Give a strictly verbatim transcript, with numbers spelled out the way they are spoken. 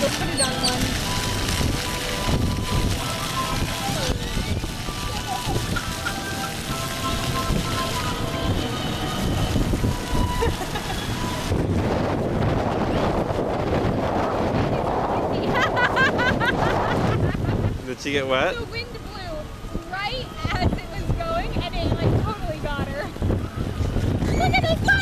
Go put it on one. Did she get wet? The wind blew right as it was going, and it like totally got her. Look at this!